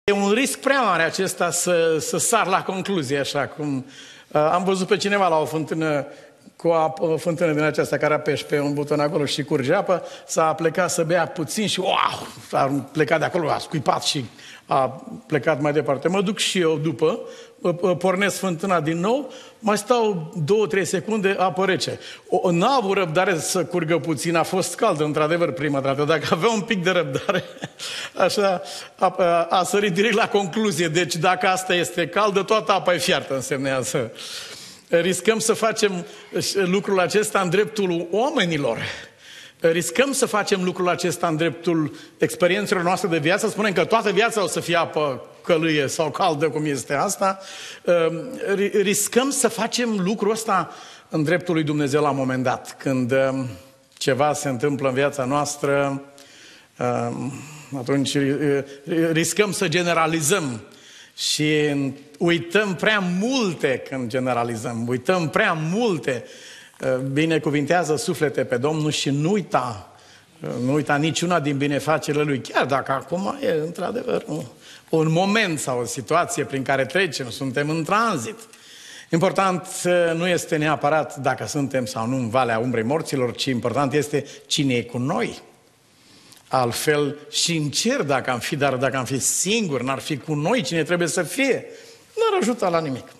E un risc prea mare acesta să sar la concluzie, așa cum am văzut pe cineva la o fântână, o fântână din aceasta care apeși pe un buton acolo și curge apă, s-a plecat să bea puțin și wow, a plecat de acolo, a scuipat și a plecat mai departe. Mă duc și eu după, pornesc fântâna din nou, mai stau 2-3 secunde, apă rece. N-a avut răbdare să curgă puțin, a fost caldă, într-adevăr, prima dată. Dacă avea un pic de răbdare, așa, a sărit direct la concluzie. Deci dacă asta este caldă, toată apa e fiartă, însemnează. Riscăm să facem lucrul acesta în dreptul oamenilor. Riscăm să facem lucrul acesta în dreptul experiențelor noastre de viață. Spunem că toată viața o să fie apă călâie sau caldă, cum este asta. Riscăm să facem lucrul ăsta în dreptul lui Dumnezeu la un moment dat. Când ceva se întâmplă în viața noastră, atunci riscăm să generalizăm. Și uităm prea multe când generalizăm. Uităm prea multe. Binecuvintează suflete pe Domnul și nu uita niciuna din binefacerile Lui. Chiar dacă acum e într-adevăr un moment sau o situație prin care trecem, suntem în tranzit. Important nu este neapărat dacă suntem sau nu în valea umbrei morților, ci important este cine e cu noi. Altfel și în cer dacă am fi, dar dacă am fi singuri, n-ar fi cu noi cine trebuie să fie, n-ar ajuta la nimic.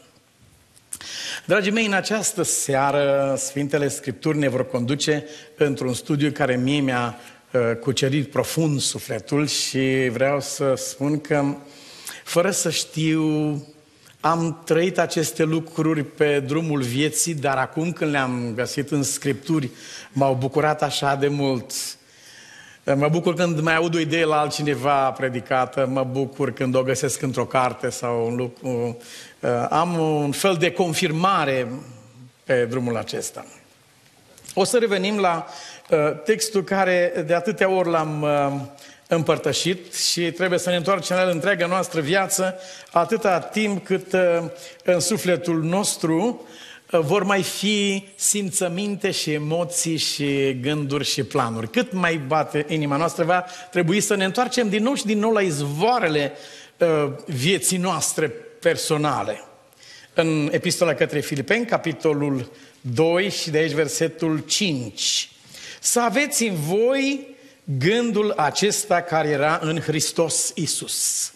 Dragii mei, în această seară Sfintele Scripturi ne vor conduce într-un studiu care mie mi-a cucerit profund sufletul și vreau să spun că, fără să știu, am trăit aceste lucruri pe drumul vieții, dar acum când le-am găsit în Scripturi, m-au bucurat așa de mult. Mă bucur când mai aud o idee la altcineva predicată, mă bucur când o găsesc într-o carte sau un lucru. Am un fel de confirmare pe drumul acesta. O să revenim la textul care de atâtea ori l-am împărtășit și trebuie să ne întoarcem la el întreaga noastră viață, atâta timp cât în sufletul nostru vor mai fi simțăminte și emoții și gânduri și planuri. Cât mai bate inima noastră, va trebui să ne întoarcem din nou și din nou la izvoarele vieții noastre personale. În Epistola către Filipeni, capitolul 2 și de aici versetul 5. Să aveți în voi gândul acesta care era în Hristos Iisus.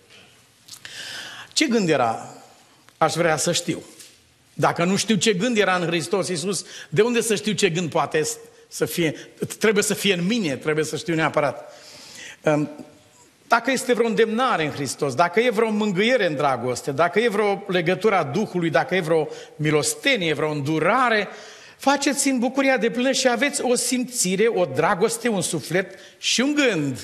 Ce gând era? Aș vrea să știu. Dacă nu știu ce gând era în Hristos Iisus, de unde să știu ce gând poate să fie? Trebuie să fie în mine, trebuie să știu neapărat. Dacă este vreo îndemnare în Hristos, dacă e vreo mângâiere în dragoste, dacă e vreo legătură a Duhului, dacă e vreo milostenie, vreo îndurare, faceți în bucuria de plină și aveți o simțire, o dragoste, un suflet și un gând.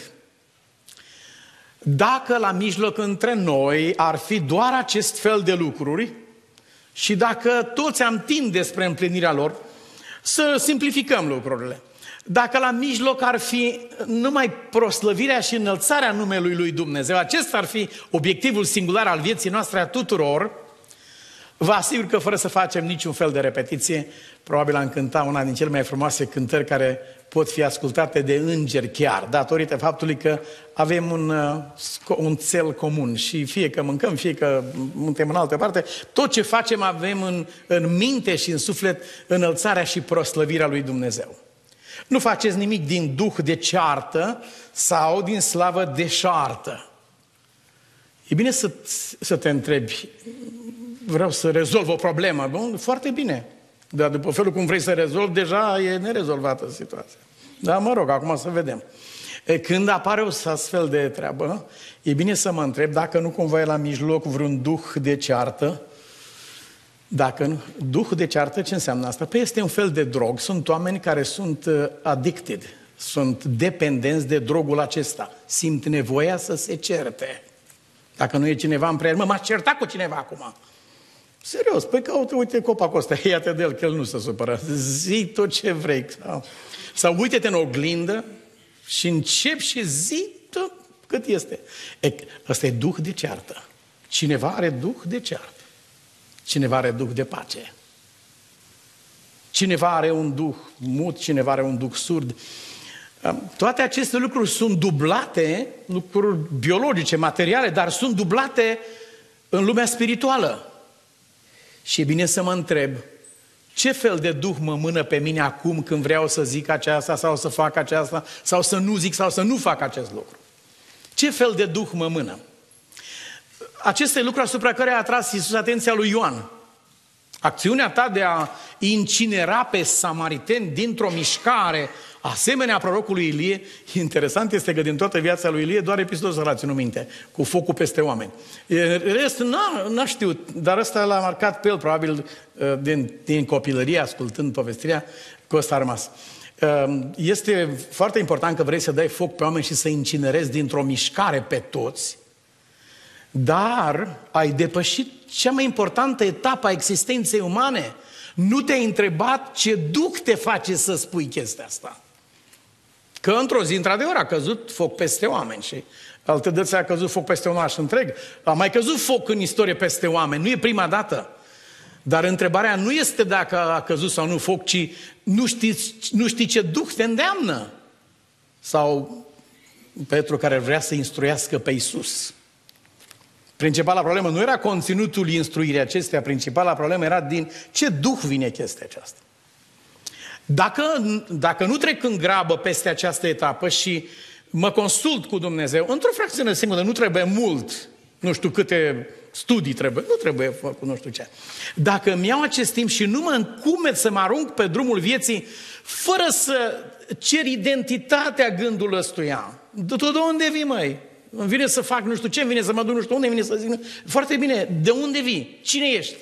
Dacă la mijloc între noi ar fi doar acest fel de lucruri, și dacă toți am timp despre împlinirea lor, să simplificăm lucrurile. Dacă la mijloc ar fi numai proslăvirea și înălțarea numelui lui Dumnezeu, acesta ar fi obiectivul singular al vieții noastre a tuturor, vă asigur că fără să facem niciun fel de repetiție, probabil am cântat una din cele mai frumoase cântări care pot fi ascultate de îngeri chiar, datorită faptului că avem un cel comun și fie că mâncăm, fie că suntem în altă parte, tot ce facem avem în minte și în suflet înălțarea și proslăvirea lui Dumnezeu. Nu faceți nimic din duh de ceartă sau din slavă deșartă. E bine să te întrebi, vreau să rezolv o problemă, bun? Foarte bine. Dar după felul cum vrei să rezolvi, deja e nerezolvată situația. Dar mă rog, acum să vedem. Când apare o astfel de treabă, e bine să mă întreb dacă nu cumva e la mijloc vreun duh de ceartă. Dacă nu, duh de ceartă, ce înseamnă asta? Păi este un fel de drog. Sunt oameni care sunt addicted, sunt dependenți de drogul acesta. Simt nevoia să se certe. Dacă nu e cineva în preajmă, m-aș certa cu cineva acum. Serios, păi caută, uite copacul ăsta, ia-te de el, că el nu se supără. Zi tot ce vrei. Sau uite-te în oglindă și încep și zi tot cât este. Ăsta e duh de ceartă. Cineva are duh de ceartă. Cineva are duh de pace. Cineva are un duh mut, cineva are un duh surd. Toate aceste lucruri sunt dublate, lucruri biologice, materiale, dar sunt dublate în lumea spirituală. Și e bine să mă întreb, ce fel de duh mă mână pe mine acum când vreau să zic aceasta sau să fac aceasta sau să nu zic sau să nu fac acest lucru? Ce fel de duh mă mână? Aceste lucruri asupra care a atras Iisus atenția lui Ioan. Acțiunea ta de a incinera pe samariteni dintr-o mișcare asemenea prorocului Ilie, interesant este că din toată viața lui Ilie doar episodul ăsta l-a ținut minte, cu focul peste oameni. Restul n-a știut, dar ăsta l-a marcat pe el, probabil din copilărie, ascultând povestirea, că ăsta a rămas. Este foarte important că vrei să dai foc pe oameni și să incinerezi dintr-o mișcare pe toți, dar ai depășit cea mai importantă etapă a existenței umane. Nu te-ai întrebat ce duh te face să spui chestia asta. Că într-o zi, într-adevăr, a căzut foc peste oameni și altă dată a căzut foc peste un oraș întreg. A mai căzut foc în istorie peste oameni, nu e prima dată. Dar întrebarea nu este dacă a căzut sau nu foc, ci nu știi ce duh te îndeamnă. Sau Petru care vrea să instruiască pe Iisus. Principala problemă nu era conținutul instruirii acestea, principala problemă era din ce duh vine chestia aceasta. Dacă nu trec în grabă peste această etapă și mă consult cu Dumnezeu, într-o fracțiune de secundă, nu trebuie mult, nu știu câte studii trebuie, nu trebuie făcut nu știu ce. Dacă îmi iau acest timp și nu mă încumet să mă arunc pe drumul vieții, fără să cer identitatea gândul ăstuia, de unde vii, măi? Îmi vine să fac nu știu ce, îmi vine să mă duc nu știu unde, îmi vine să zic... Foarte bine, de unde vii? Cine ești?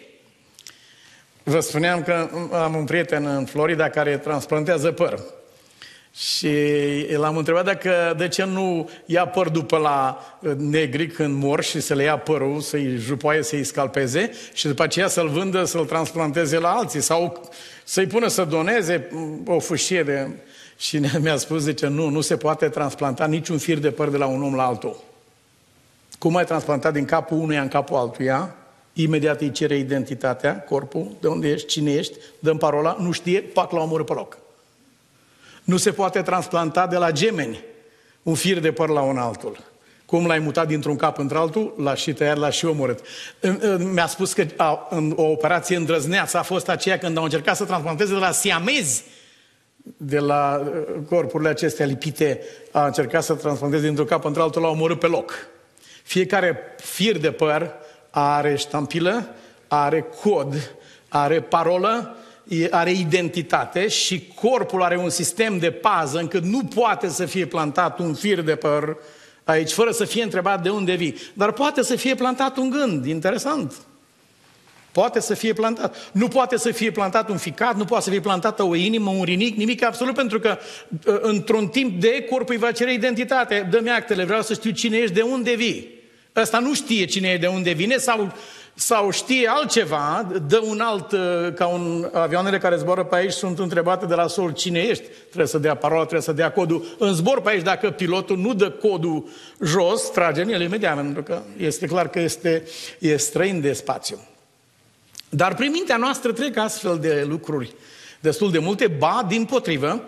Vă spuneam că am un prieten în Florida care transplantează păr. Și l-am întrebat de ce nu ia păr după la negri când mor și să le ia părul, să-i jupoaie, să-i scalpeze și după aceea să-l vândă, să-l transplanteze la alții sau să-i pună să doneze o fâșie de... Și mi-a spus, zice, nu se poate transplanta niciun fir de păr de la un om la altul. Cum ai transplantat din capul unuia în capul altuia, imediat îi cere identitatea, corpul, de unde ești, cine ești, dăm parola, nu știe, pac, l-a omorât pe loc. Nu se poate transplanta de la gemeni un fir de păr la un altul. Cum l-ai mutat dintr-un cap într-altul, l-a și tăiat, l-a și omorât. Mi-a spus că o operație îndrăzneață a fost aceea când au încercat să transplanteze de la siamezi, de la corpurile acestea lipite, a încercat să transplanteze dintr-un cap într-altul, l-a omorât pe loc. Fiecare fir de păr are ștampilă, are cod, are parolă, are identitate și corpul are un sistem de pază încât nu poate să fie plantat un fir de păr aici fără să fie întrebat de unde vii. Dar poate să fie plantat un gând, interesant. Poate să fie plantat. Nu poate să fie plantat un ficat, nu poate să fie plantată o inimă, un rinic, nimic absolut, pentru că într-un timp de corpul îi va cere identitate. Dă-mi actele, vreau să știu cine ești, de unde vii. Ăsta nu știe cine e, de unde vine sau știe altceva, dă un alt, ca avioanele care zboară pe aici sunt întrebate de la sol cine ești. Trebuie să dea parola, trebuie să dea codul. În zbor pe aici, dacă pilotul nu dă codul jos, trage în el imediat, pentru că este clar că e străin de spațiu. Dar prin mintea noastră trec astfel de lucruri destul de multe, ba, dimpotrivă,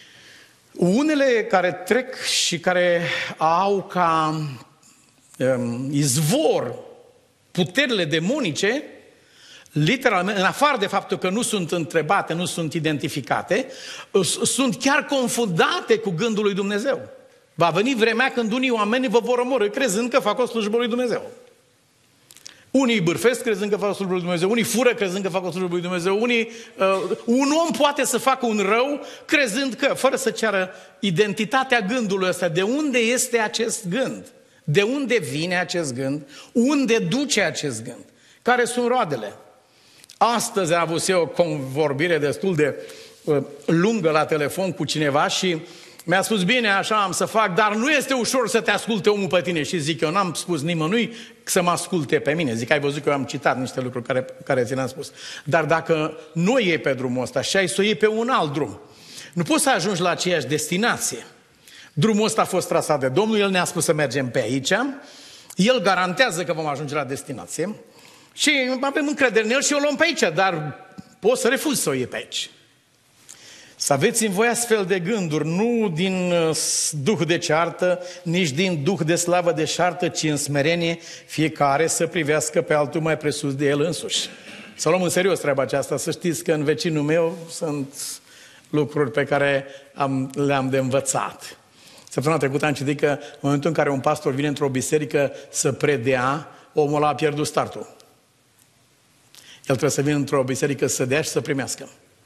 unele care trec și care au ca izvor puterile demonice, literalmente, în afară de faptul că nu sunt întrebate, nu sunt identificate, sunt chiar confundate cu gândul lui Dumnezeu. Va veni vremea când unii oameni vă vor omorî crezând că fac o slujbă lui Dumnezeu. Unii bârfesc crezând că fac o slujbă lui Dumnezeu, unii fură crezând că fac o slujbă lui Dumnezeu, un om poate să facă un rău crezând că, fără să ceară identitatea gândului ăsta, de unde este acest gând? De unde vine acest gând? Unde duce acest gând? Care sunt roadele? Astăzi am avut eu o convorbire destul de lungă la telefon cu cineva și mi-a spus, bine, așa am să fac, dar nu este ușor să te asculte omul pe tine. Și zic, eu n-am spus nimănui să mă asculte pe mine. Zic, ai văzut că eu am citat niște lucruri care ți le-am spus. Dar dacă nu iei pe drumul ăsta și ai să o iei pe un alt drum, nu poți să ajungi la aceeași destinație. Drumul ăsta a fost trasat de Domnul, El ne-a spus să mergem pe aici, El garantează că vom ajunge la destinație și avem încredere în El și o luăm pe aici, dar poți să refuzi să o iei pe aici. Să aveți în voi astfel de gânduri, nu din duh de ceartă, nici din duh de slavă de șartă, ci în smerenie, fiecare să privească pe altul mai presus de el însuși. Să luăm în serios treaba aceasta, să știți că în vecinul meu sunt lucruri pe care le-am de învățat. Săptămâna trecută am citit că în momentul în care un pastor vine într-o biserică să predea, omul ăla a pierdut startul. El trebuie să vină într-o biserică să dea și să primească.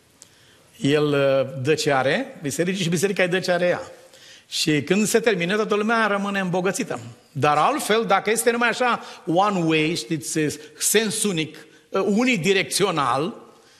El dă ce are bisericii și biserica îi dă ce are ea. Și când se termine, toată lumea rămâne îmbogățită. Dar altfel, dacă este numai așa one way, știți, sens unic, unidirecțional,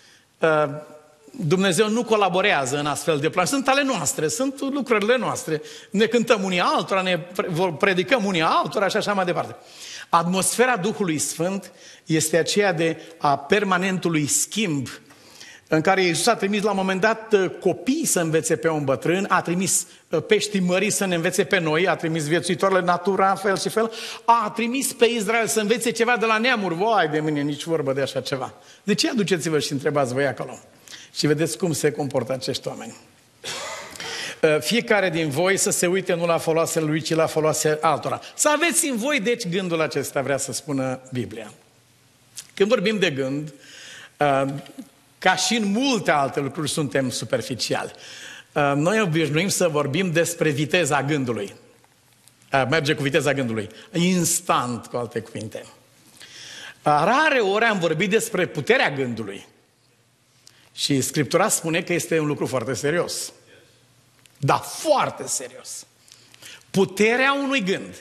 Dumnezeu nu colaborează în astfel de plan. Sunt ale noastre, sunt lucrările noastre. Ne cântăm unii altora, ne predicăm unii altora și așa mai departe. Atmosfera Duhului Sfânt este aceea de a permanentului schimb, în care Iisus a trimis la un moment dat copii să învețe pe un bătrân, a trimis peștii mării să ne învețe pe noi, a trimis viețuitoarele natura, fel și fel, a trimis pe Israel să învețe ceva de la neamuri. Vai de mine, nici vorbă de așa ceva. De ce aduceți-vă și întrebați voi acolo? Și vedeți cum se comportă acești oameni. Fiecare din voi să se uite nu la foloasele lui, ci la foloasele altora. Să aveți în voi, deci, gândul acesta, vrea să spună Biblia. Când vorbim de gând, ca și în multe alte lucruri, suntem superficiali. Noi obișnuim să vorbim despre viteza gândului. Merge cu viteza gândului. Instant, cu alte cuvinte. Rare ori am vorbit despre puterea gândului. Și Scriptura spune că este un lucru foarte serios. Da, foarte serios. Puterea unui gând.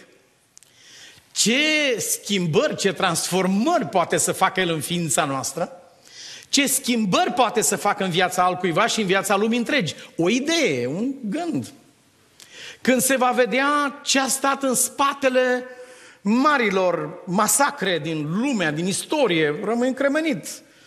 Ce schimbări, ce transformări poate să facă el în ființa noastră? Ce schimbări poate să facă în viața altcuiva și în viața lumii întregi? O idee, un gând. Când se va vedea ce a stat în spatele marilor masacre din lumea, din istorie, rămâi încremenit.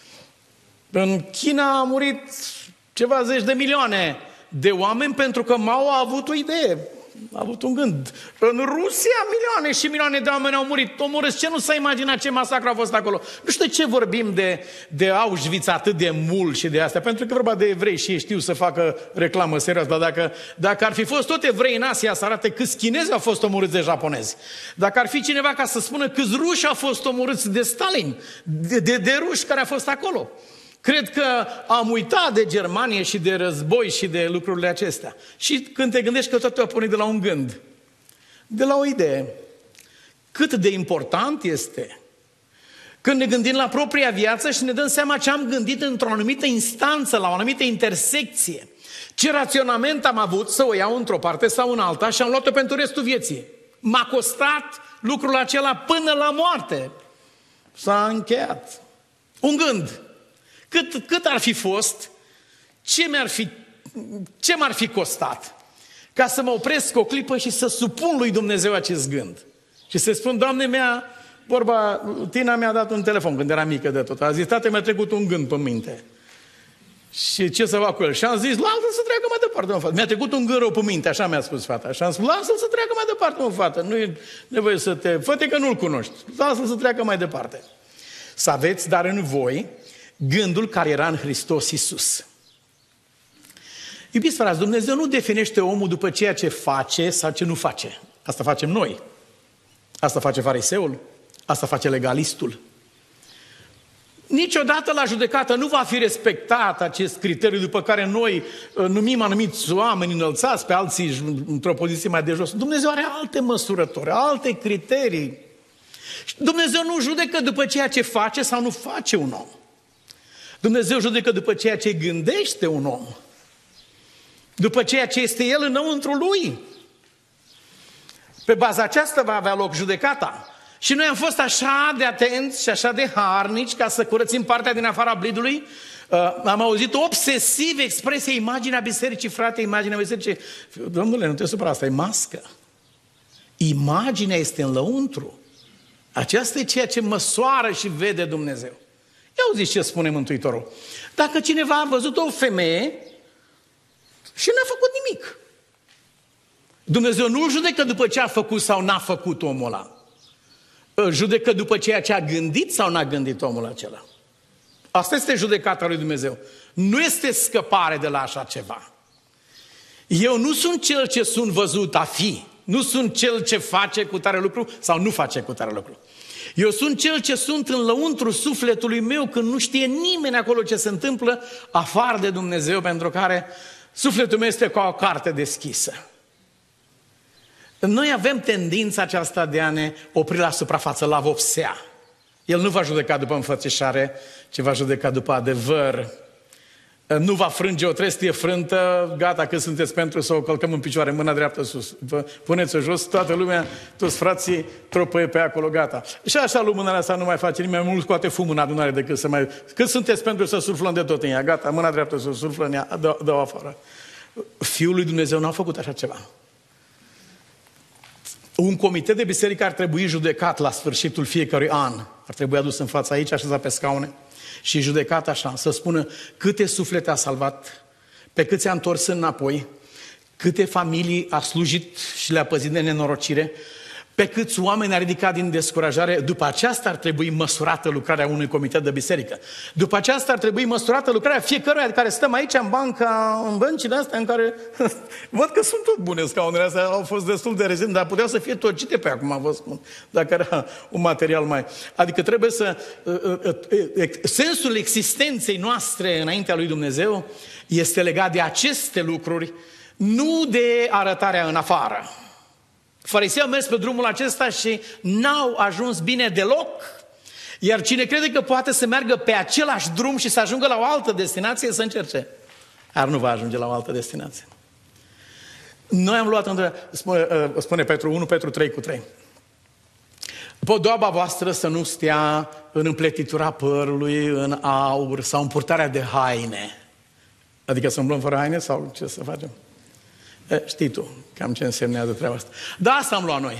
În China a murit ceva zeci de milioane de oameni pentru că Mao a avut o idee, a avut un gând. În Rusia milioane și milioane de oameni au murit. Omorâți, ce nu s-a imaginat ce masacru a fost acolo? Nu știu de ce vorbim de Auschwitz atât de mult și de astea, pentru că vorba de evrei și ei știu să facă reclamă serioasă, dar dacă ar fi fost tot evrei în Asia să arate câți chinezi au fost omorâți de japonezi, dacă ar fi cineva ca să spună câți ruși au fost omorâți de Stalin, de ruși care au fost acolo. Cred că am uitat de Germania și de război și de lucrurile acestea. Și când te gândești că totul a pornit de la un gând, de la o idee, cât de important este când ne gândim la propria viață și ne dăm seama ce am gândit într-o anumită instanță, la o anumită intersecție. Ce raționament am avut să o iau într-o parte sau în alta și am luat-o pentru restul vieții. M-a costat lucrul acela până la moarte. S-a încheiat. Un gând. Cât ar fi fost, ce m-ar fi costat ca să mă opresc o clipă și să supun lui Dumnezeu acest gând. Și să spun, Doamne, Tina mi-a dat un telefon când era mică de tot. A zis, tată, mi-a trecut un gând pe minte. Și ce să fac cu el? Și am zis, lasă-l să treacă mai departe, mă, fată. Mi-a trecut un gând rău pe minte, așa mi-a spus fata. Și am spus, lasă-l să treacă mai departe, mă, fată. Nu e nevoie să te... Fă-te că nu-l cunoști. Lasă-l să treacă mai departe. Să aveți, dar în voi, gândul care era în Hristos Iisus. Iubiți frați, Dumnezeu nu definește omul după ceea ce face sau ce nu face. Asta facem noi. Asta face fariseul. Asta face legalistul. Niciodată la judecată nu va fi respectat acest criteriu după care noi numim anumiți oameni înălțați, pe alții într-o poziție mai de jos. Dumnezeu are alte măsurători, alte criterii. Dumnezeu nu judecă după ceea ce face sau nu face un om. Dumnezeu judecă după ceea ce gândește un om. După ceea ce este el înăuntru lui. Pe baza aceasta va avea loc judecata. Și noi am fost așa de atenți și așa de harnici ca să curățim partea din afara blidului. Am auzit obsesiv expresia imaginea bisericii, frate, imaginea bisericii. Domnule, nu te supăra, asta e mască. Imaginea este în lăuntru. Aceasta e ceea ce măsoară și vede Dumnezeu. Ia auziți ce spune Mântuitorul. Dacă cineva a văzut o femeie și n-a făcut nimic, Dumnezeu nu judecă după ce a făcut sau n-a făcut omul ăla. Judecă după ceea ce a gândit sau n-a gândit omul acela. Asta este judecata lui Dumnezeu. Nu este scăpare de la așa ceva. Eu nu sunt cel ce sunt văzut a fi. Nu sunt cel ce face cu tare lucru sau nu face cu tare lucru. Eu sunt cel ce sunt în lăuntru sufletului meu când nu știe nimeni acolo ce se întâmplă afară de Dumnezeu, pentru care sufletul meu este ca o carte deschisă. Noi avem tendința aceasta de a ne opri la suprafață, la vopsea. El nu va judeca după înfățișare, ci va judeca după adevăr. Nu va frânge o trestie frântă, gata, că sunteți pentru să o călcăm în picioare, mâna dreaptă sus. Puneți-o jos, toată lumea, toți frații tropăie pe acolo, gata. Și așa lumânarea asta nu mai face nimeni, mai mult scoate fum în adunare decât să mai... Cât sunteți pentru să surflăm de tot în ea, gata, mâna dreaptă sus, surflă în ea, dă-o afară. Fiul lui Dumnezeu n-a făcut așa ceva. Un comitet de biserică ar trebui judecat la sfârșitul fiecărui an. Ar trebui adus în fața aici, așezat pe scaune și judecat așa, să spună câte suflete a salvat, pe câți a întors înapoi, câte familii a slujit și le-a păzit de nenorocire, pe câți oameni a ridicat din descurajare. După aceasta ar trebui măsurată lucrarea unui comitet de biserică. După aceasta ar trebui măsurată lucrarea fiecăruia care stăm aici în băncile astea în care văd că sunt tot bune scaunele astea, au fost destul de rezine, dar puteau să fie torcite pe acum, vă spun, dacă era un material mai... Adică trebuie să... Sensul existenței noastre înaintea lui Dumnezeu este legat de aceste lucruri, nu de arătarea în afară. Farisei au mers pe drumul acesta și n-au ajuns bine deloc. Iar cine crede că poate să meargă pe același drum și să ajungă la o altă destinație, să încerce. Dar nu va ajunge la o altă destinație. Noi am luat, spune Petru 1, Petru 3:3. Podoaba voastră să nu stea în împletitura părului, în aur sau în purtarea de haine. Adică să umblăm fără haine sau ce să facem? Știi tu cam ce însemnează treaba asta. Da, asta am luat noi.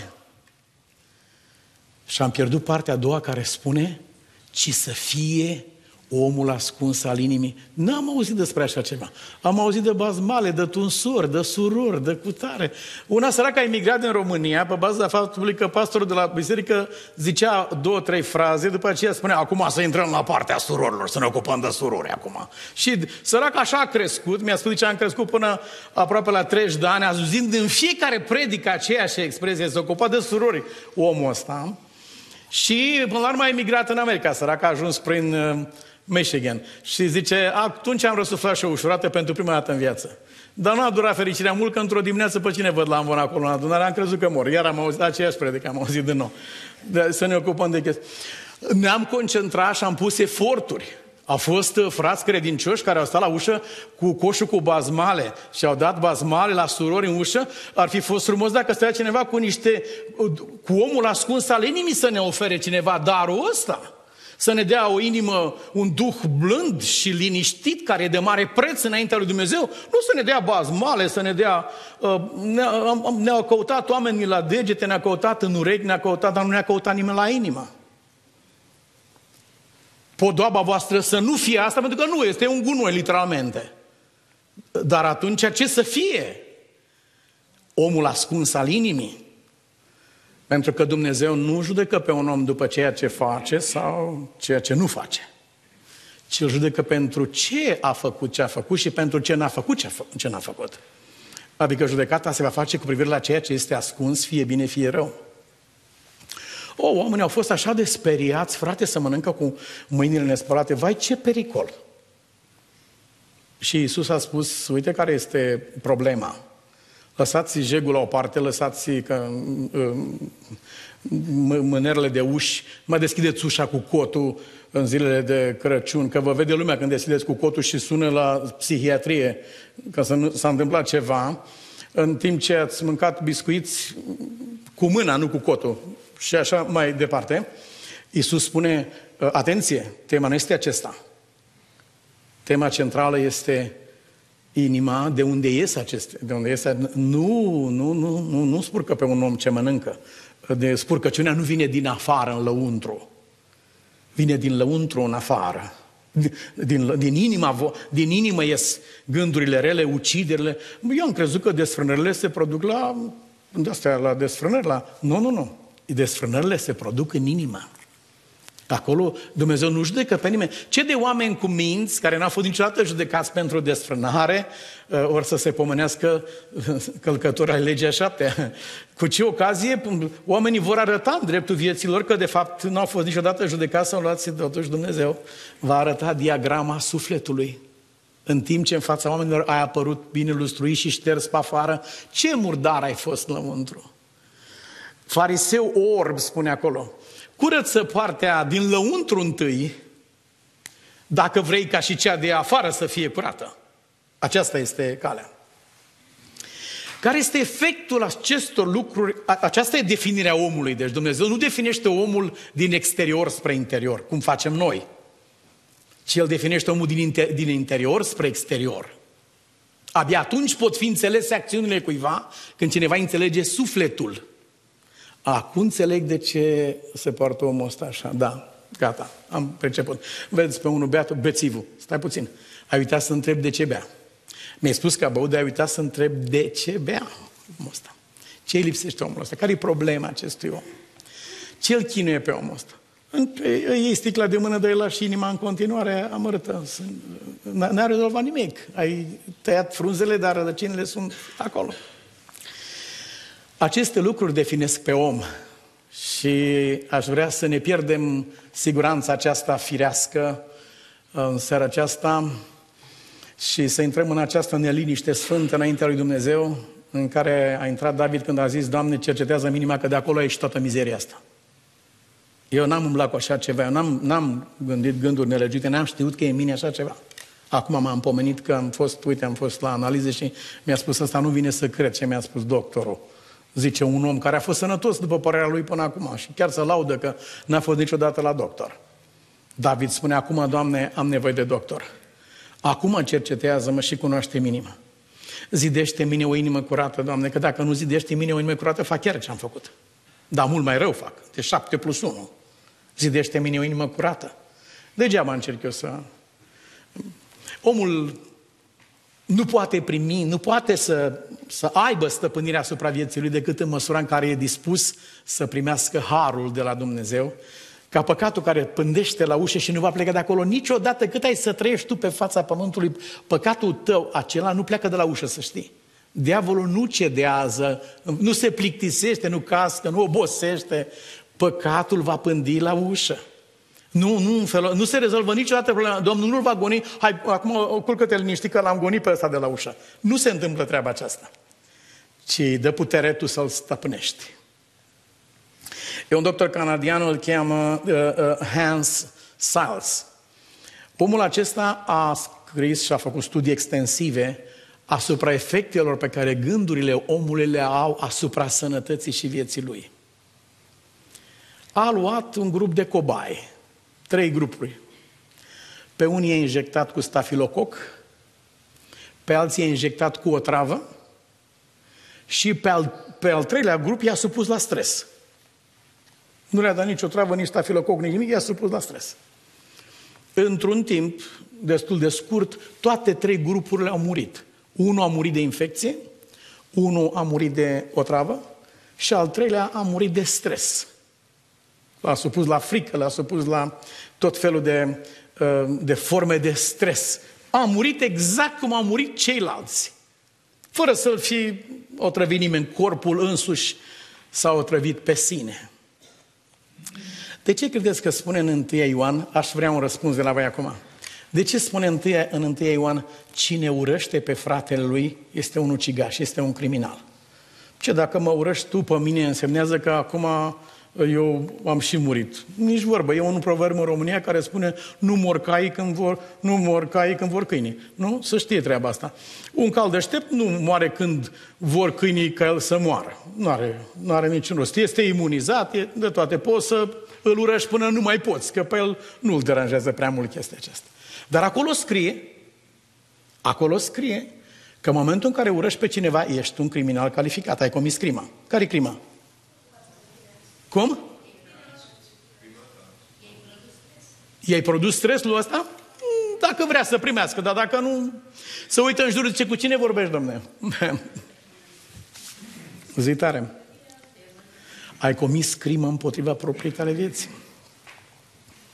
Și am pierdut partea a doua care spune, ci să fie omul ascuns al inimii. N-am auzit despre așa ceva. Am auzit de bazmale, de tunsori, de surori, de cutare. Una săracă a emigrat din România pe baza faptului că pastorul de la biserică zicea 2-3 fraze, după aceea spunea, acum să intrăm la partea surorilor, să ne ocupăm de surori acum. Și săraca așa a crescut, mi-a spus că am crescut până aproape la 30 de ani, auzind în fiecare predică aceeași expresie, se ocupa de surori omul ăsta. Și până la urmă a emigrat în America, săraca a ajuns prin Michigan. Și zice, atunci am răsuflat și o ușurată pentru prima dată în viață. Dar nu a durat fericirea mult, că într-o dimineață pe cine văd la ambon acolo în adunare, am crezut că mor. Iar am auzit aceeași predică, am auzit din nou. Să ne ocupăm de chestii. Ne-am concentrat și am pus eforturi. Au fost frați credincioși care au stat la ușă cu coșul cu bazmale și au dat bazmale la surori în ușă. Ar fi fost frumos dacă stătea cineva cu omul ascuns al inimii să ne ofere cineva darul ăsta. Să ne dea o inimă, un duh blând și liniștit, care e de mare preț înaintea lui Dumnezeu. Nu să ne dea bazmale, să ne dea... Ne-au căutat oamenii la degete, ne-au căutat în urechi, ne-au căutat, dar nu ne-a căutat nimeni la inimă. Podoaba voastră să nu fie asta, pentru că nu este un gunoi, literalmente. Dar atunci ce să fie? Omul ascuns al inimii. Pentru că Dumnezeu nu judecă pe un om după ceea ce face sau ceea ce nu face, ci îl judecă pentru ce a făcut ce a făcut și pentru ce n-a făcut ce n-a făcut. Adică judecata se va face cu privire la ceea ce este ascuns, fie bine, fie rău. Oamenii au fost așa de speriați, frate, să mănâncă cu mâinile nespălate. Vai, ce pericol! Și Iisus a spus, uite care este problema. Lăsați jegul la o parte, lăsați mânerele de uși, mai deschideți ușa cu cotul în zilele de Crăciun, că vă vede lumea când deschideți cu cotul și sună la psihiatrie, că s-a întâmplat ceva, în timp ce ați mâncat biscuiți cu mâna, nu cu cotul. Și așa mai departe. Iisus spune, atenție, tema nu este acesta. Tema centrală este inima, de unde iese aceste, de unde iese, nu spurcă pe un om ce mănâncă. Spurcăciunea nu vine din afară în lăuntru. Vine din lăuntru în afară. Din inimă ies gândurile rele, uciderile. Eu am crezut că desfrânările se produc la desfrânări. Nu. Desfrânările se produc în inimă. Acolo Dumnezeu nu judecă pe nimeni. Ce de oameni cu minți, care n-au fost niciodată judecați pentru desfrânare, ori să se pomenească călcători ai legii a 7-a. Cu ce ocazie oamenii vor arăta în dreptul vieților că de fapt n-au fost niciodată judecați sau luați, totuși Dumnezeu va arăta diagrama sufletului. În timp ce în fața oamenilor ai apărut bine lustruit și șters pe afară, ce murdar ai fost lăuntru? Fariseu orb, spune acolo. Curăță partea din lăuntru întâi, dacă vrei ca și cea de afară să fie curată. Aceasta este calea. Care este efectul acestor lucruri? Aceasta e definirea omului. Deci Dumnezeu nu definește omul din exterior spre interior, cum facem noi, ci El definește omul din interior spre exterior. Abia atunci pot fi înțelese acțiunile cuiva când cineva înțelege sufletul. Acum înțeleg de ce se poartă omul ăsta așa. Da, gata, am perceput. Vezi pe unul beat, bețivul. Stai puțin. Ai uitat să întreb de ce bea. Mi-ai spus că a băut, dar ai uitat să întreb de ce bea omul ăsta. Ce îi lipsește omul ăsta? Care e problema acestui om? Ce îl chinuie pe omul ăsta? Iei sticla de mână de el și inima în continuare amărâtă. N-a rezolvat nimic. Ai tăiat frunzele, dar rădăcinile sunt acolo. Aceste lucruri definesc pe om și aș vrea să ne pierdem siguranța aceasta firească în seara aceasta și să intrăm în această neliniște sfântă înaintea lui Dumnezeu, în care a intrat David când a zis: Doamne, cercetează-mi inima, că de acolo a ieșit toată mizeria asta. Eu n-am umblat cu așa ceva, eu n-am gândit gânduri nelegite, n-am știut că e în mine așa ceva. Acum m-am pomenit că am fost la analize și mi-a spus: ăsta nu vine să cred ce mi-a spus doctorul. Zice un om care a fost sănătos după părerea lui până acum și chiar se laudă că n-a fost niciodată la doctor. David spune: acum, Doamne, am nevoie de doctor. Acum cercetează-mă și cunoaște inima. Zidește în mine o inimă curată, Doamne, că dacă nu zidește în mine o inimă curată, fac chiar ce am făcut. Dar mult mai rău fac, de 7+1. Zidește în mine o inimă curată. Degeaba încerc eu să... Omul nu poate primi, nu poate să aibă stăpânirea asupra vieții lui decât în măsura în care e dispus să primească harul de la Dumnezeu, ca păcatul care pândește la ușă și nu va pleca de acolo niciodată cât ai să trăiești tu pe fața pământului. Păcatul tău acela nu pleacă de la ușă, să știi. Diavolul nu cedează, nu se plictisește, nu nu obosește. Păcatul va pândi la ușă. Nu se rezolvă niciodată problema. Domnul nu-l va goni. Hai, acum culcă-te liniștit că l-am gonit pe ăsta de la ușă. Nu se întâmplă treaba aceasta. Ci dă putere tu să-l stăpânești. E un doctor canadian, îl cheamă Hans Seltz. Omul acesta a scris și a făcut studii extensive asupra efectelor pe care gândurile omului le au asupra sănătății și vieții lui. A luat un grup de cobai, 3 grupuri. Pe unii i-a injectat cu stafilococ, pe alții i-a injectat cu o travă și pe al 3-lea grup i-a supus la stres. Nu le-a dat nicio travă, nici stafilococ, nici nimic, i-a supus la stres. Într-un timp destul de scurt, toate 3 grupurile au murit. Unul a murit de infecție, unul a murit de otravă și al 3-lea a murit de stres. L-a supus la frică, l-a supus la tot felul de forme de stres. A murit exact cum au murit ceilalți, fără să-l fi otrăvit nimeni, corpul însuși s-a otrăvit pe sine. De ce credeți că spune în 1 Ioan, aș vrea un răspuns de la voi acum, de ce spune în 1 Ioan, cine urăște pe fratele lui este un ucigaș, este un criminal? Ce dacă mă urăști tu pe mine, însemnează că acum eu am și murit. Nici vorbă. E un proverb în România care spune: nu mor caii când vor câinii. Nu? Să știe treaba asta. Un cal deștept nu moare când vor câinii ca el să moară. Nu are niciun rost. Este imunizat, de toate. Poți să îl urăști până nu mai poți, că pe el nu îl deranjează prea mult chestia aceasta. Dar acolo scrie că în momentul în care urăști pe cineva, ești un criminal calificat, ai comis crima. Care e crima? Cum? I-ai produs stresul ăsta? Dacă vrea să primească, dar dacă nu, să uită în jur, zice: cu cine vorbești, domne? Zi tare. Ai comis crimă împotriva propriei tale vieți.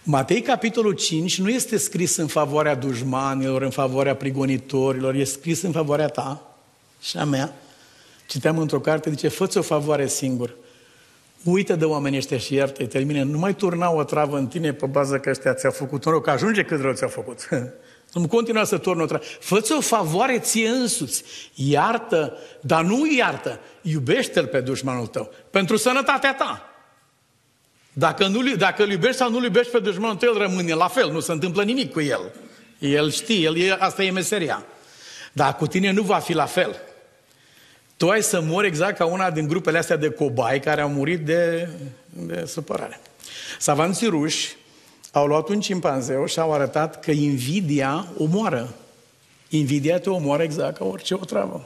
Matei, capitolul 5, nu este scris în favoarea dușmanilor, în favoarea prigonitorilor, este scris în favoarea ta și a mea. Citeam într-o carte, zice, fă-ți o favoare singur. Uită de oamenii ăștia și iartă-i, termine. Nu mai turna o travă în tine pe bază că ăștia ți-au făcut un rău, că ajunge cât rău ți-au făcut. Nu continua să turni o travă. Fă-ți o favoare ție însuți. Iartă, dar nu iartă. Iubește-l pe dușmanul tău. Pentru sănătatea ta. Dacă îl iubești sau nu-l iubești pe dușmanul tău, el rămâne la fel. Nu se întâmplă nimic cu el. El știe, asta e meseria. Dar cu tine nu va fi la fel. Tu ai să mori exact ca una din grupele astea de cobai care au murit de supărare. Savanții ruși au luat un cimpanzeu și au arătat că invidia omoară. Invidia te omoară exact ca orice otravă.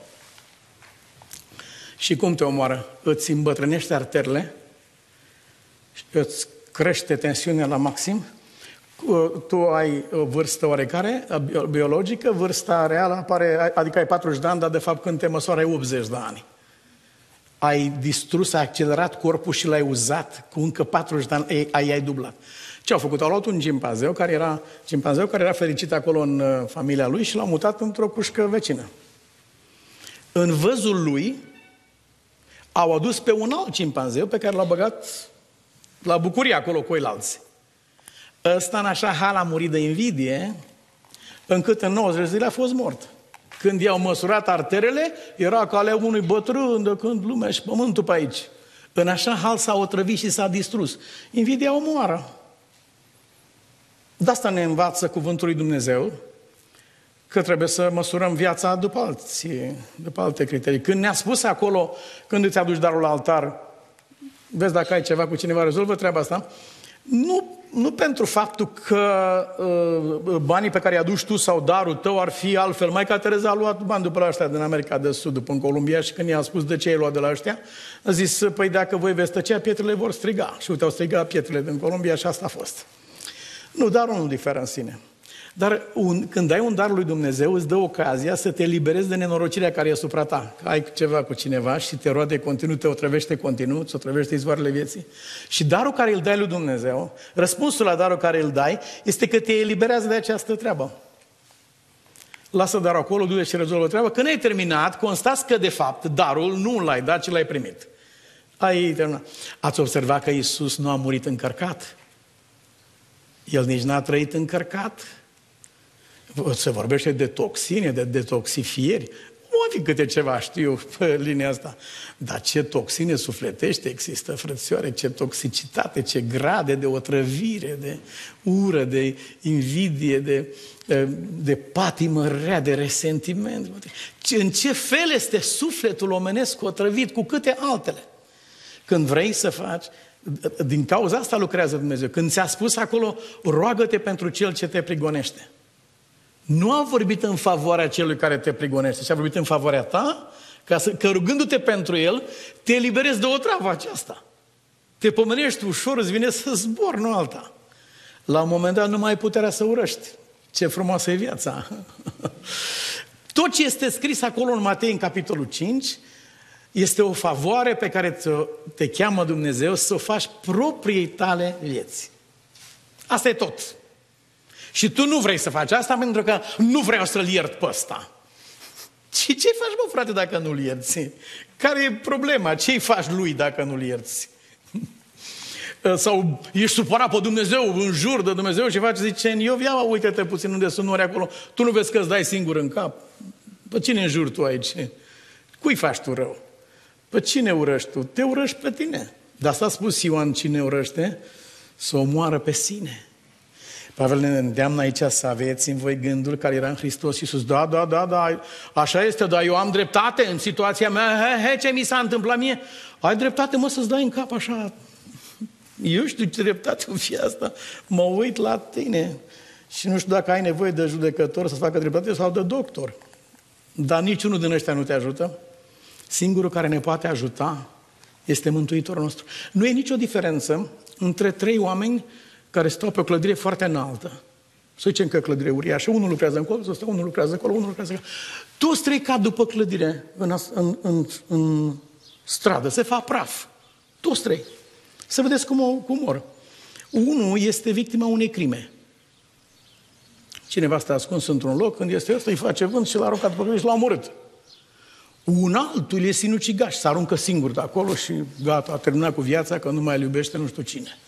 Și cum te omoară? Îți îmbătrânește arterele, îți crește tensiunea la maxim, tu ai o vârstă oarecare, biologică, vârsta reală apare, adică ai 40 de ani, dar de fapt când te măsoară ai 80 de ani. Ai distrus, ai accelerat corpul și l-ai uzat cu încă 40 de ani, ai dublat. Ce au făcut? Au luat un cimpanzeu care era fericit acolo în familia lui și l-au mutat într-o cușcă vecină. În văzul lui au adus pe un alt cimpanzeu pe care l-au băgat la bucurie acolo cu oilalți. Ăsta în așa hal a murit de invidie, încât în 90 de zile a fost mort. Când i-au măsurat arterele, era ca ale unui bătrân de când lumea și pământul pe aici. În așa hal s-a otrăvit și s-a distrus. Invidia omoară. De asta ne învață cuvântul lui Dumnezeu, că trebuie să măsurăm viața după alte criterii. Când ne-a spus acolo, când îți aduci darul la altar, vezi dacă ai ceva cu cineva, rezolvă treaba asta, nu pentru faptul că banii pe care îi aduci tu sau darul tău ar fi altfel. Maica Tereza a luat bani după la ăștia din America de Sud, după în Columbia, și când i-a spus de ce ai luat de la ăștia, a zis, păi dacă voi veți tăcea, pietrele vor striga. Și uite, au strigat pietrele din Columbia și asta a fost. Nu, darul nu diferă în sine. Dar când ai un dar lui Dumnezeu, îți dă ocazia să te eliberezi de nenorocirea care e asupra ta. Că ai ceva cu cineva și te roade continuu, te otrăvește continuu, îți otrăvește izvoarele vieții. Și darul care îl dai lui Dumnezeu, răspunsul la darul care îl dai, este că te eliberează de această treabă. Lasă darul acolo, du-te și rezolvă treaba. Când ai terminat, constați că de fapt darul nu l-ai dat, ci l-ai primit. Ai terminat. Ați observat că Iisus nu a murit încărcat? El nici n-a trăit încărcat. Se vorbește de toxine, de detoxifieri. Nu fi câte ceva știu pe linia asta. Dar ce toxine sufletește există, frățioare, ce toxicitate, ce grade de otrăvire, de ură, de invidie, de patimă rea, de resentiment. În ce fel este sufletul omenesc otrăvit, cu câte altele. Când vrei să faci, din cauza asta lucrează Dumnezeu. Când ți-a spus acolo, roagă-te pentru cel ce te prigonește. Nu a vorbit în favoarea celui care te prigonește, ci a vorbit în favoarea ta, că rugându-te pentru el, te eliberezi de o travă aceasta. Te pomenești ușor, îți vine să zbori, nu alta. La un moment dat nu mai ai puterea să urăști. Ce frumoasă e viața! Tot ce este scris acolo în Matei, în capitolul 5, este o favoare pe care te cheamă Dumnezeu să o faci propriei tale vieți. Asta e tot. Și tu nu vrei să faci asta pentru că nu vreau să-l iert pe ăsta. Ce faci, mă, frate, dacă nu-l ierți? Care e problema? Ce-i faci lui dacă nu-l ierți? Sau ești supărat pe Dumnezeu, în jur de Dumnezeu și faci, zice, eu ia, uite-te puțin unde sunt nori acolo, tu nu vezi că îți dai singur în cap? Pe cine înjuri tu aici? Cui faci tu rău? Pe cine urăști tu? Te urăști pe tine. De asta a spus Ioan, cine urăște, să omoară pe sine. Pavel ne îndeamnă aici să aveți în voi gândul care era în Hristos Iisus. Da, așa este, dar eu am dreptate în situația mea. Ce mi s-a întâmplat mie? Ai dreptate, mă, să-ți dai în cap așa. Eu știu ce dreptate o fi asta. Mă uit la tine și nu știu dacă ai nevoie de judecător să-ți facă dreptate sau de doctor. Dar niciunul din ăștia nu te ajută. Singurul care ne poate ajuta este Mântuitorul nostru. Nu e nicio diferență între trei oameni care stau pe o clădire foarte înaltă. Să zicem că clădire uriașă, unul lucrează în colț, unul lucrează acolo, unul lucrează acolo. Toți trei cad după clădire în stradă, se fac praf. Toți trei. Să vedeți cum mor. Unul este victima unei crime. Cineva stă ascuns într-un loc, când este ăsta, îi face vânt și l-a aruncat pe cămin și l-a omorât. Un altul e sinucigaș, se aruncă singur de acolo și gata, a terminat cu viața, că nu mai îl iubește nu știu cine.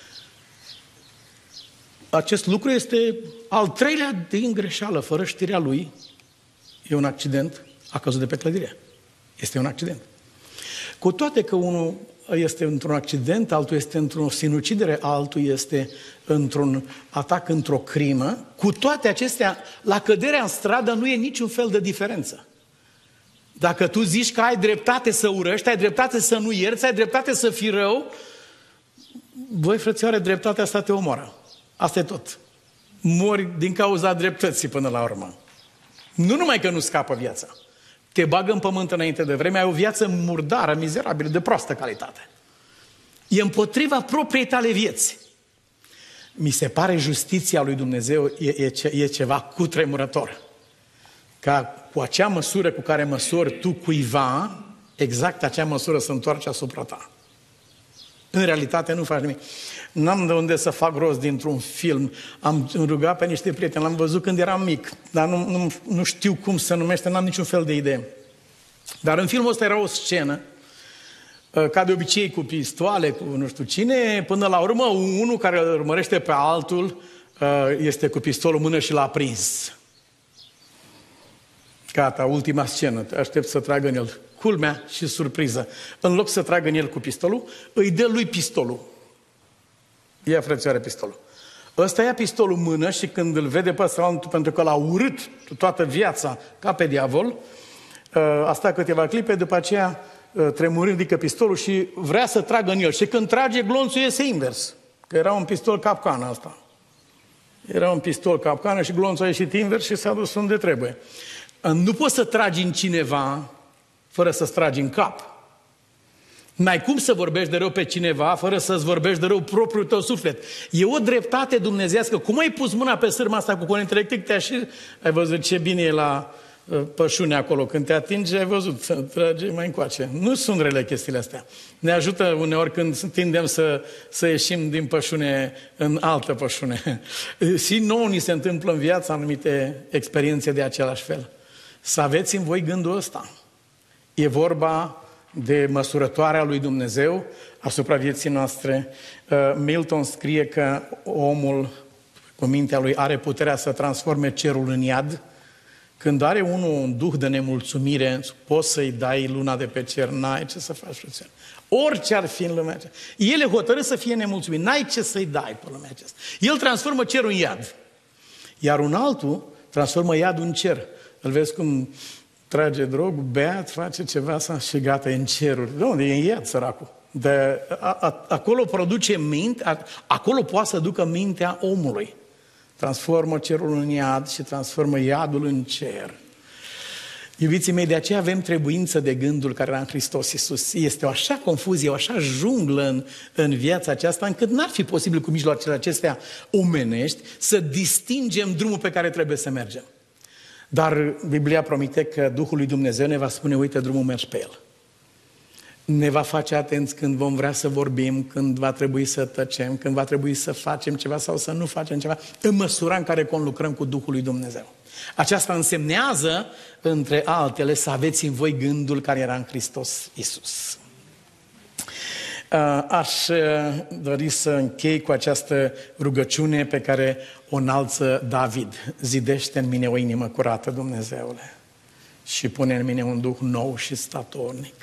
Acest lucru este al treilea din greșeală, fără știrea lui. E un accident, a căzut de pe clădire. Este un accident. Cu toate că unul este într-un accident, altul este într-o sinucidere, altul este într-un atac, într-o crimă, cu toate acestea, la căderea în stradă nu e niciun fel de diferență. Dacă tu zici că ai dreptate să urăști, ai dreptate să nu ierți, ai dreptate să fii rău, voi, frățioare, dreptatea asta te omoară. Asta e tot. Mori din cauza dreptății până la urmă. Nu numai că nu scapă viața. Te bagă în pământ înainte de vreme, ai o viață murdară, mizerabilă, de proastă calitate. E împotriva propriei tale vieți. Mi se pare justiția lui Dumnezeu e ceva cutremurător. Ca cu acea măsură cu care măsori tu cuiva, exact acea măsură se întoarce asupra ta. În realitate nu faci nimic. N-am de unde să fac rost dintr-un film. Am rugat pe niște prieteni, l-am văzut când eram mic, dar nu știu cum se numește, n-am niciun fel de idee. Dar în filmul ăsta era o scenă, ca de obicei cu pistoale, cu nu știu cine, până la urmă unul care îl urmărește pe altul este cu pistolul în mână și l-a prins. Gata, ultima scenă, te aștept să tragă în el. Culmea și surpriză. În loc să tragă în el cu pistolul, îi dă lui pistolul. Ia, frățioare, pistolul. Ăsta ia pistolul în mână și când îl vede pe ăsta, pentru că l-a urât toată viața ca pe diavol, a stat câteva clipe, după aceea tremurând ridică pistolul și vrea să tragă în el. Și când trage, glonțul iese invers. Că era un pistol capcană asta. Era un pistol capcană și glonțul a ieșit invers și s-a dus unde trebuie. Nu poți să tragi în cineva fără să-ți tragi în cap. N-ai cum să vorbești de rău pe cineva fără să-ți vorbești de rău propriul tău suflet. E o dreptate dumnezeiască. Cum ai pus mâna pe sârma asta cu curent electric, te-a și... Ai văzut ce bine e la pășune acolo. Când te atinge, ai văzut, să trage mai încoace. Nu sunt rele chestiile astea. Ne ajută uneori când tindem să ieșim din pășune în altă pășune. Și nouă ni se întâmplă în viață anumite experiențe de același fel. Să aveți în voi gândul ăsta. E vorba de măsurătoarea lui Dumnezeu asupra vieții noastre. Milton scrie că omul, cu mintea lui, are puterea să transforme cerul în iad. Când are unul un duh de nemulțumire, poți să-i dai luna de pe cer, n-ai ce să faci, frățioare. Orice ar fi în lumea aceasta. El e hotărât să fie nemulțumit, n-ai ce să-i dai pe lumea aceasta. El transformă cerul în iad. Iar un altul transformă iadul în cer. Îl vezi cum trage drog, beat, face ceva și gata, e în ceruri. De unde? E în iad, săracul. Acolo produce minte, acolo poate să ducă mintea omului. Transformă cerul în iad și transformă iadul în cer. Iubiții mei, de aceea avem trebuință de gândul care era în Hristos Iisus. Este o așa confuzie, o așa junglă în viața aceasta, încât n-ar fi posibil cu mijloacele acestea omenești să distingem drumul pe care trebuie să mergem. Dar Biblia promite că Duhul lui Dumnezeu ne va spune, uite, drumul mergi pe el. Ne va face atenți când vom vrea să vorbim, când va trebui să tăcem, când va trebui să facem ceva sau să nu facem ceva, în măsura în care conlucrăm cu Duhul lui Dumnezeu. Aceasta însemnează, între altele, să aveți în voi gândul care era în Hristos Iisus. Aș dori să închei cu această rugăciune pe care o înalță David. Zidește în mine o inimă curată, Dumnezeule, și pune în mine un duh nou și statornic.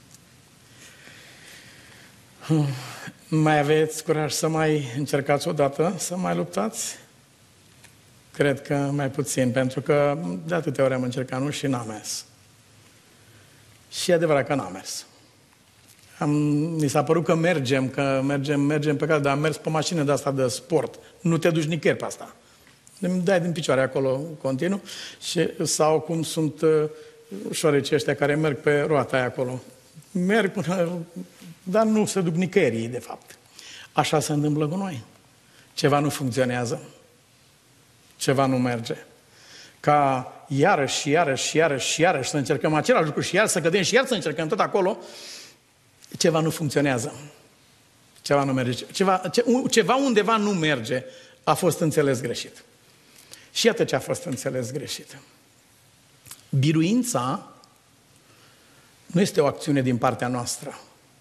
Mai aveți curaj să mai încercați odată, să mai luptați? Cred că mai puțin, pentru că de atâtea ori am încercat, nu? Și n-a mers. Și e adevărat că n-a mers. Mi s-a părut că mergem pe care, dar am mers pe mașină de asta de sport. Nu te duci nicăieri pe asta. Îmi dai din picioare acolo continuu sau cum sunt șorecii ăștia care merg pe roata aia acolo. Merg până... Dar nu se duc nicăieri ei, de fapt. Așa se întâmplă cu noi. Ceva nu funcționează. Ceva nu merge. Ca iarăși să încercăm același lucru și iar să cădem și iar să încercăm tot acolo, ceva nu funcționează. Ceva nu merge. Ceva undeva nu merge. A fost înțeles greșit. Și iată ce a fost înțeles greșit. Biruința nu este o acțiune din partea noastră.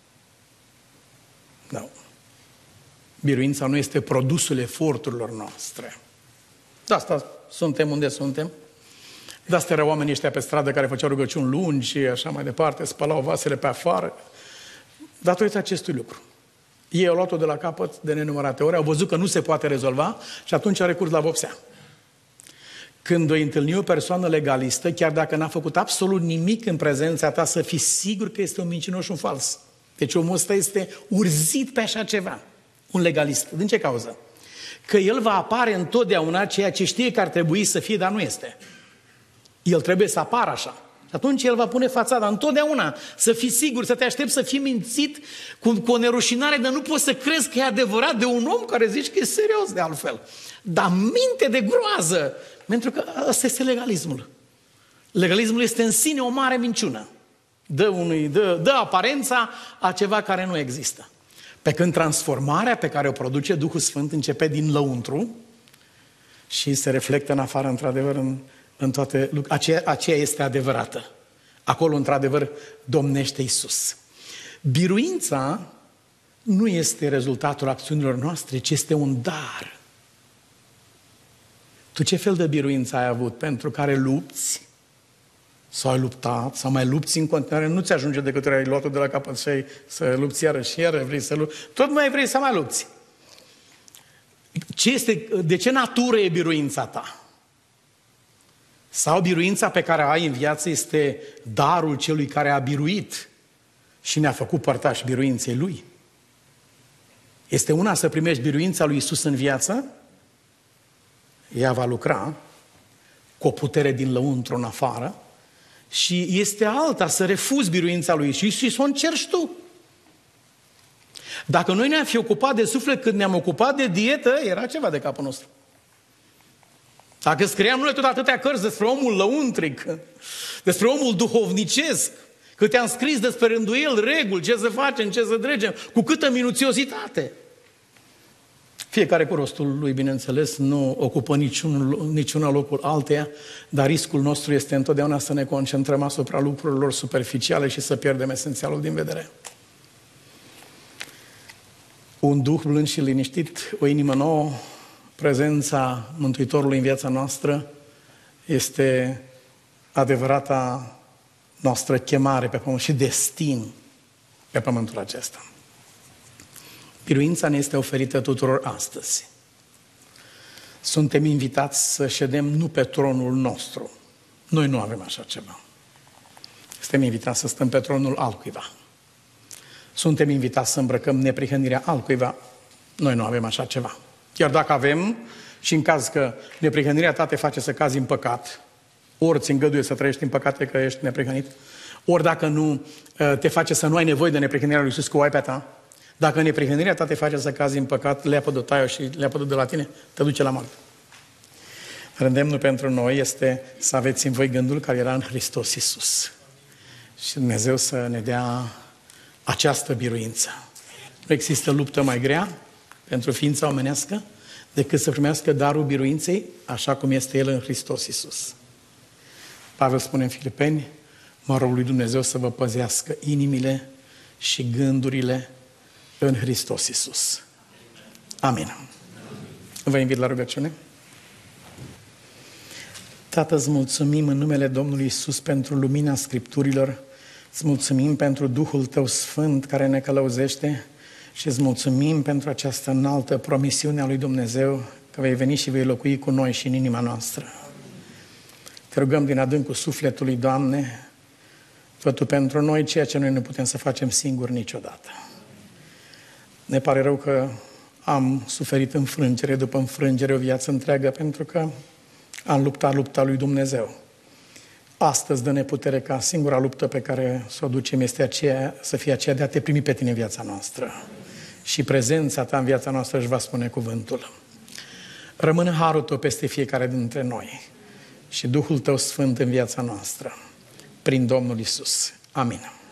Nu. Biruința nu este produsul eforturilor noastre. De asta suntem unde suntem. De asta erau oamenii ăștia pe stradă care făceau rugăciuni lungi și așa mai departe, spălau vasele pe afară. Datorită acestui lucru. Ei au luat-o de la capăt de nenumărate ori, au văzut că nu se poate rezolva și atunci au recurs la vopsea. Când o întâlni o persoană legalistă, chiar dacă n-a făcut absolut nimic în prezența ta, să fii sigur că este un mincinos și un fals. Deci omul ăsta este urzit pe așa ceva. Un legalist. Din ce cauză? Că el va apare întotdeauna ceea ce știe că ar trebui să fie, dar nu este. El trebuie să apară așa. Și atunci el va pune fațada întotdeauna, să fii sigur, să te aștepți să fii mințit cu o nerușinare, dar nu poți să crezi că e adevărat de un om care zici că e serios de altfel. Dar minte de groază, pentru că ăsta este legalismul. Legalismul este în sine o mare minciună. Dă aparența a ceva care nu există. Pe când transformarea pe care o produce Duhul Sfânt începe din lăuntru și se reflectă în afară, într-adevăr, în toate lucrurile. Aceea este adevărată. Acolo, într-adevăr, domnește Iisus. Biruința nu este rezultatul acțiunilor noastre, ci este un dar. Tu ce fel de biruință ai avut? Pentru care lupți? Sau ai luptat? Sau mai lupți în continuare? Nu ți ajunge de câte ori ai luat-o de la capăt și să lupți iară și iară, vrei să lupți. Tot mai vrei să mai lupți. De ce natură e biruința ta? Sau biruința pe care o ai în viață este darul celui care a biruit și ne-a făcut părtași biruinței Lui? Este una să primești biruința lui Iisus în viață, ea va lucra cu o putere din lăuntru în afară, și este alta să refuzi biruința lui Iisus și să o încerci tu. Dacă noi ne-am fi ocupat de suflet când ne-am ocupat de dietă, era ceva de capul nostru. Dacă scriam noi tot atâtea cărți despre omul lăuntric, despre omul duhovnicesc, câte am scris despre rânduieli, reguli, ce să facem, ce să dregem, cu câtă minuțiozitate. Fiecare cu rostul lui, bineînțeles, nu ocupă niciuna locul alteia, dar riscul nostru este întotdeauna să ne concentrăm asupra lucrurilor superficiale și să pierdem esențialul din vedere. Un duh blând și liniștit, o inimă nouă, prezența Mântuitorului în viața noastră este adevărata noastră chemare pe pământ și destin pe pământul acesta. Biruința ne este oferită tuturor astăzi. Suntem invitați să ședem nu pe tronul nostru. Noi nu avem așa ceva. Suntem invitați să stăm pe tronul altcuiva. Suntem invitați să îmbrăcăm neprihănirea altcuiva. Noi nu avem așa ceva. Chiar dacă avem, și în caz că neprihănirea ta te face să cazi în păcat, ori ți îngăduie să trăiești în păcate că ești neprihănit, ori dacă nu te face să nu ai nevoie de neprihănirea lui Iisus, că o ai pe ta, dacă neprihănirea ta te face să cazi în păcat, leapă-de taio și leapă-de de la tine, te duce la moarte. Îndemnul pentru noi este să aveți în voi gândul care era în Hristos Iisus. Și Dumnezeu să ne dea această biruință. Nu există luptă mai grea pentru ființa omenească decât să primească darul biruinței așa cum este El în Hristos Iisus. Pavel spune în Filipeni, mă rog lui Dumnezeu să vă păzească inimile și gândurile în Hristos Iisus. Amin. Vă invit la rugăciune. Tată, îți mulțumim în numele Domnului Iisus pentru lumina Scripturilor, îți mulțumim pentru Duhul Tău Sfânt care ne călăuzește și îți mulțumim pentru această înaltă promisiune a lui Dumnezeu că vei veni și vei locui cu noi și în inima noastră. Te rugăm din adâncul sufletului, Doamne, fă Tu pentru noi ceea ce noi nu putem să facem singuri niciodată. Ne pare rău că am suferit înfrângere după înfrângere o viață întreagă pentru că am luptat lupta lui Dumnezeu. Astăzi dă-ne putere ca singura luptă pe care să o ducem este aceea, să fie aceea de a Te primi pe Tine în viața noastră. Și prezența Ta în viața noastră își va spune cuvântul. Rămână harul Tău peste fiecare dintre noi și Duhul Tău Sfânt în viața noastră, prin Domnul Iisus. Amin.